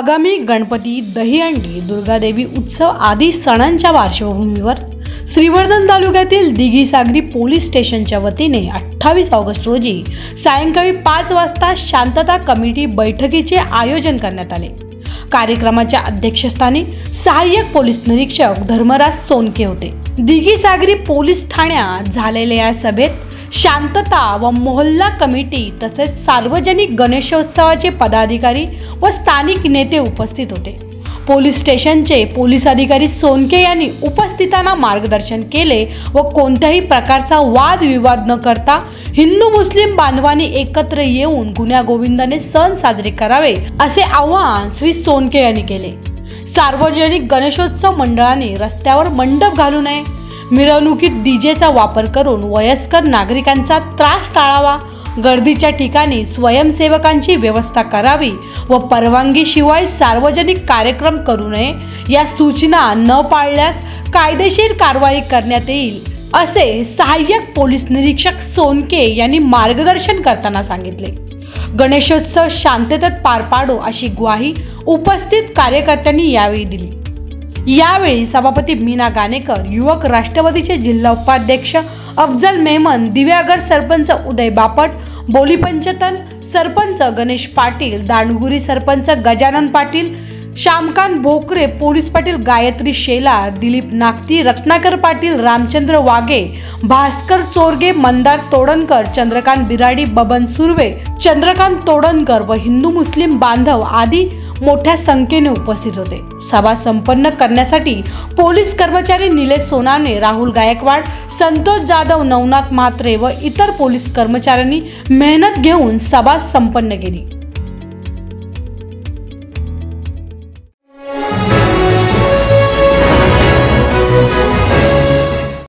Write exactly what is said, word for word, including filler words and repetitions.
आगामी गणपती, दहीहंडी, दुर्गादेवी उत्सव आदी सणांच्या पार्श्वभूमीवर श्रीवर्धन तालुक्यातील दिघीसागरी पोलीस स्टेशनच्या वतीने अठ्ठावीस ऑगस्ट रोजी सायंकाळी पाच वाजता शांतता कमिटी बैठकीचे आयोजन करण्यात आले। कार्यक्रमाच्या अध्यक्षस्थानी सहाय्यक पोलीस निरीक्षक धर्मराज सोनके होते। दिघीसागरी पोलीस ठाण्यात झालेल्या या सभेत शांतता व मोहल्ला कमिटी तसेच सार्वजनिक गणेशोत्सवाचे पदाधिकारी व स्थानिक नेते उपस्थित होते। पोलीस स्टेशनचे पोलीस अधिकारी सोनके यांनी उपस्थितांना मार्गदर्शन केले व कोणत्याही प्रकारचा वाद विवाद न करता हिंदू मुस्लिम बांधवांनी एकत्र येऊन गुण्यागोविंदाने सण साजरे करावे असे आवाहन श्री सोनके यांनी केले। सार्वजनिक गणेशोत्सव मंडळाने रस्त्यावर मंडप घालू नये, मिरवणुकीत डीजेचा वापर करून वयस्कर नागरिकांचा त्रास टाळावा, गर्दीच्या ठिकाणी स्वयंसेवकांची व्यवस्था करावी व परवानगीशिवाय सार्वजनिक कार्यक्रम करू नये या सूचना न पाळल्यास कायदेशीर कारवाई करण्यात येईल असे सहाय्यक पोलीस निरीक्षक सोनके यांनी मार्गदर्शन करताना सांगितले। गणेशोत्सव शांततेत पार पाडो अशी ग्वाही उपस्थित कार्यकर्त्यांनी यावेळी दिली। यावेळी सभापती मीना गाणेकर, युवक राष्ट्रवादीचे जिल्हा उपाध्यक्ष अफजल मेमन, दिव्यागर सरपंच उदय बापट, बोलीपंचतन सरपंच गणेश पाटील, दांडगुरी सरपंच गजानन पाटील, श्यामकांत भोकरे, पोलीस पाटील गायत्री शेलार, दिलीप नागती, रत्नाकर पाटील, रामचंद्र वाघे, भास्कर चोरगे, मंदार तोडणकर, चंद्रकांत बिराडी, बबन सुर्वे, चंद्रकांत तोडणकर व हिंदू मुस्लिम बांधव आदी मोठ्या संख्येने उपस्थित होते। सभा संपन्न करण्यासाठी पोलीस कर्मचारी निलेश सोनाने, राहुल गायकवाड, संतोष जाधव, नवनाथ म्हात्रे व इतर पोलीस कर्मचाऱ्यांनी मेहनत घेऊन सभा संपन्न केली।